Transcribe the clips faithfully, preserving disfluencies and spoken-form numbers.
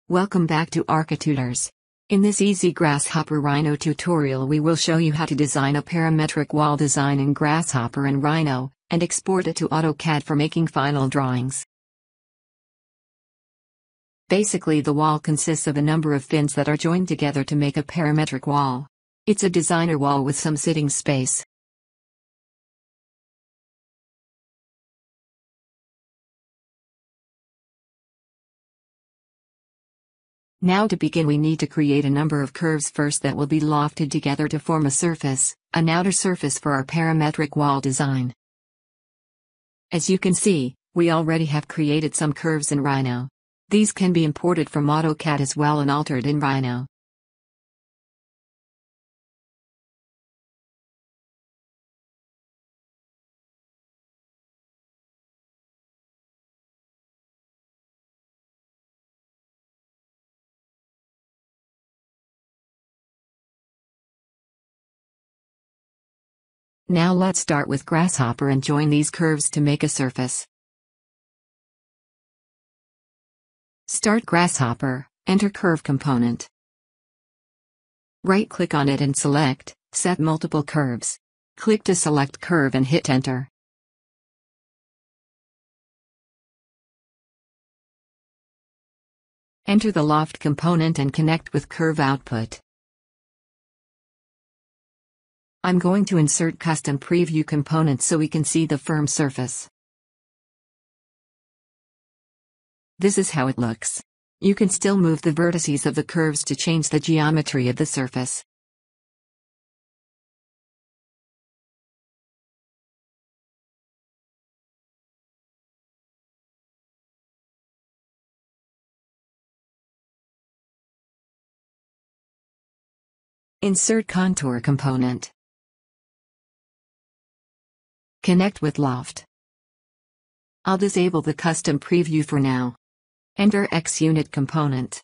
Welcome back to Architutors. In this easy Grasshopper Rhino tutorial we will show you how to design a parametric wall design in Grasshopper and Rhino, and export it to AutoCAD for making final drawings. Basically the wall consists of a number of fins that are joined together to make a parametric wall. It's a designer wall with some sitting space. Now to begin we need to create a number of curves first that will be lofted together to form a surface, an outer surface for our parametric wall design. As you can see, we already have created some curves in Rhino. These can be imported from AutoCAD as well and altered in Rhino. Now let's start with Grasshopper and join these curves to make a surface. Start Grasshopper, enter Curve component. Right-click on it and select, Set Multiple Curves. Click to select curve and hit Enter. Enter the Loft component and connect with Curve Output. I'm going to insert Custom Preview component so we can see the firm surface. This is how it looks. You can still move the vertices of the curves to change the geometry of the surface. Insert Contour component. Connect with Loft. I'll disable the Custom Preview for now. Enter X Unit component.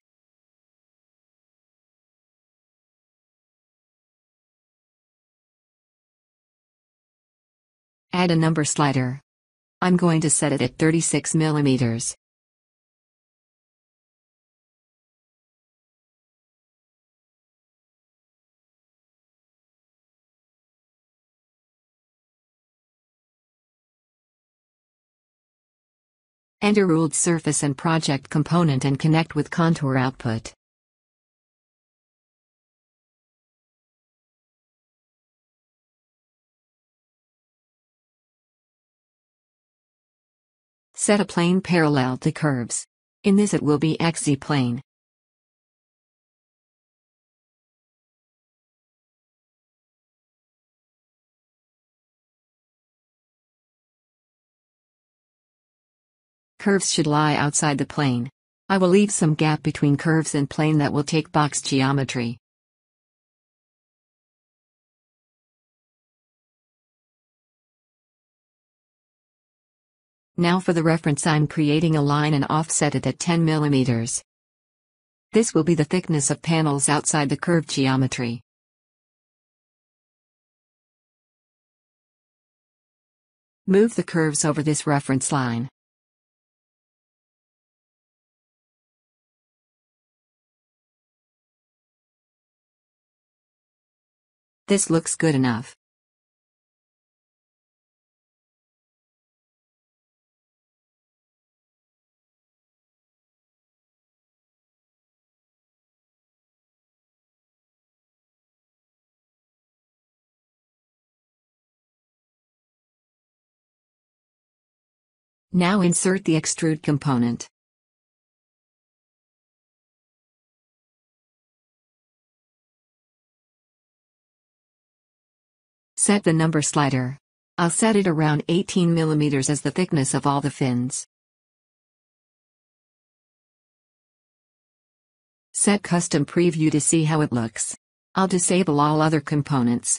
Add a number slider. I'm going to set it at thirty-six millimeters. Enter Ruled Surface and Project component and connect with Contour Output. Set a plane parallel to curves. In this it will be X Z plane. Curves should lie outside the plane. I will leave some gap between curves and plane that will take box geometry. Now for the reference I'm creating a line and offset it at ten millimeters. This will be the thickness of panels outside the curved geometry. Move the curves over this reference line. This looks good enough. Now insert the Extrude component. Set the number slider. I'll set it around eighteen millimeters as the thickness of all the fins. Set Custom Preview to see how it looks. I'll disable all other components.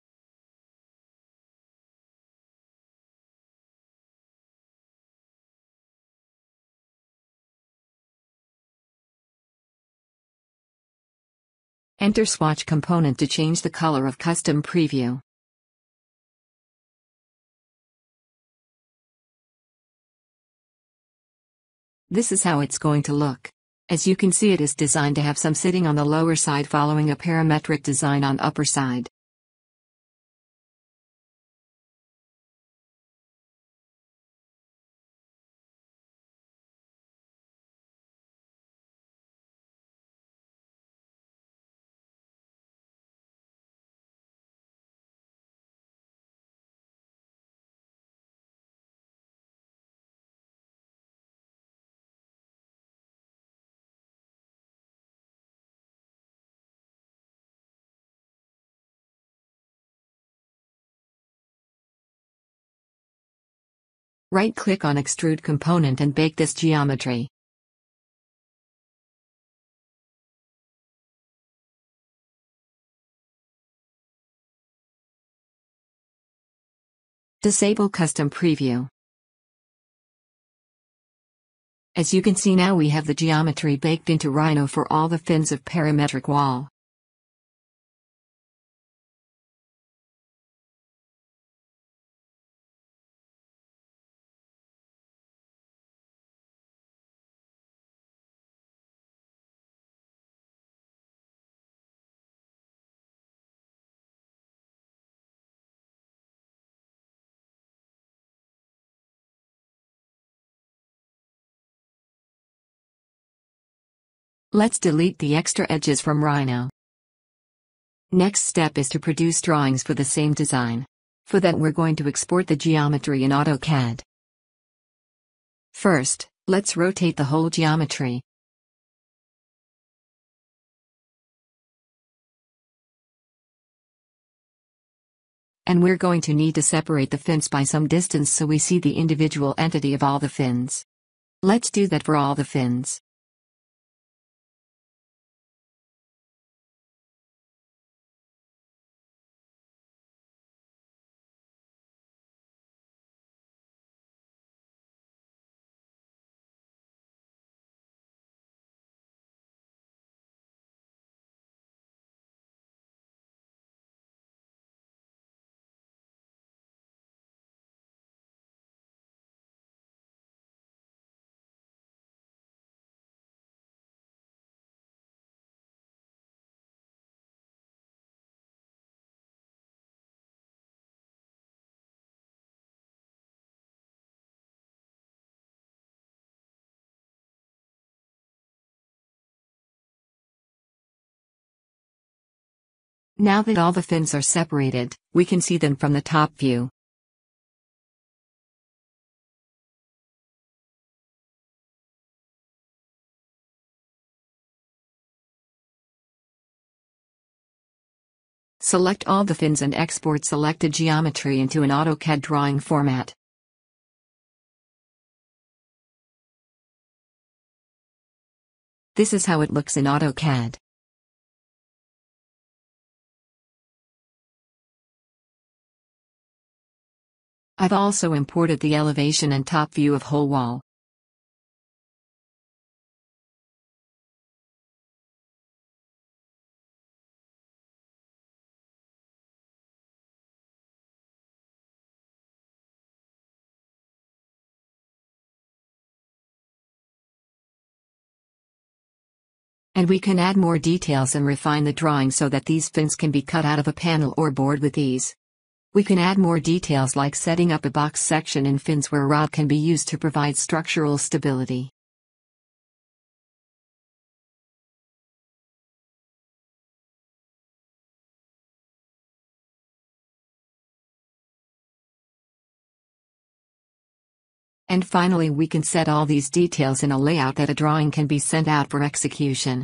Enter Swatch component to change the color of Custom Preview. This is how it's going to look. As you can see, it is designed to have some sitting on the lower side following a parametric design on upper side. Right-click on Extrude Component and bake this geometry. Disable Custom Preview. As you can see, now we have the geometry baked into Rhino for all the fins of parametric wall. Let's delete the extra edges from Rhino. Next step is to produce drawings for the same design. For that, we're going to export the geometry in AutoCAD. First, let's rotate the whole geometry. And we're going to need to separate the fins by some distance so we see the individual entity of all the fins. Let's do that for all the fins. Now that all the fins are separated, we can see them from the top view. Select all the fins and export selected geometry into an AutoCAD drawing format. This is how it looks in AutoCAD. I've also imported the elevation and top view of whole wall. And we can add more details and refine the drawing so that these fins can be cut out of a panel or board with ease. We can add more details like setting up a box section in fins where rod can be used to provide structural stability. And finally, we can set all these details in a layout that a drawing can be sent out for execution.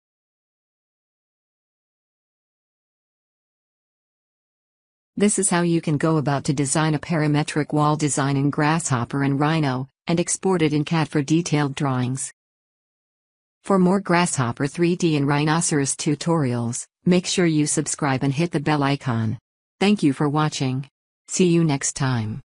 This is how you can go about to design a parametric wall design in Grasshopper and Rhino, and export it in C A D for detailed drawings. For more Grasshopper three D and Rhinoceros tutorials, make sure you subscribe and hit the bell icon. Thank you for watching. See you next time.